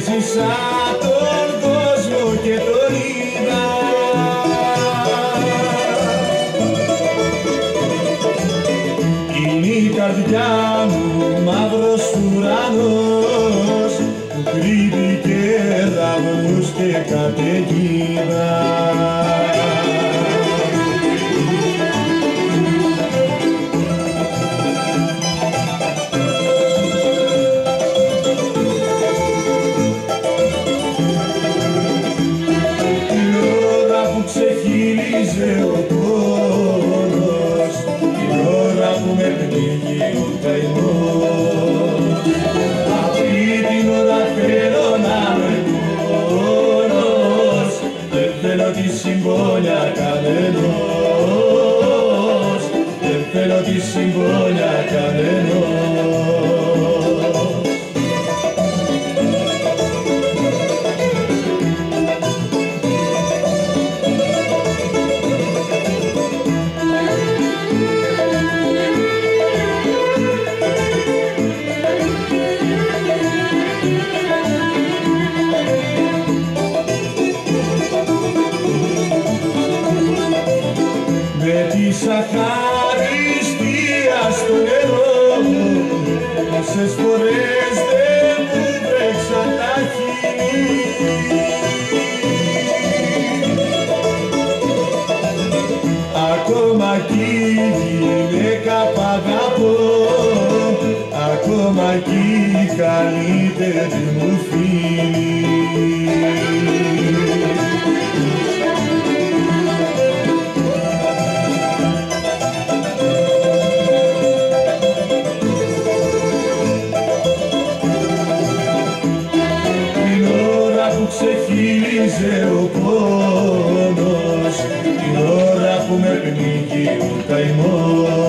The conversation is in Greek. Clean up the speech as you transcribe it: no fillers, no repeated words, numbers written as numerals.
Έζησα τον κόσμο και τον είδα. Είναι η καρδιά μου μαύρος ουρανός που κρύβει κεραυνούς και καταιγίδα. Ξεχύλιζε ο πόνος, την ώρα που με πνίγει ο καημός. Αυτή την ώρα θέλω να είμαι μόνος, δεν θέλω τη συμπόνια κανενός, δεν θέλω τη συμπόνια κανενός. Με της αχαριστίας στο νερό μου, πόσες φορές δεν μου βρέξαν τα χείλη. Ακόμα κι η γυναίκα π' αγαπώ, ακόμα κι η καλύτερη μου φίλη. Ξεχύλιζε ο πόνος, την ώρα που με πνίγει ο καημός.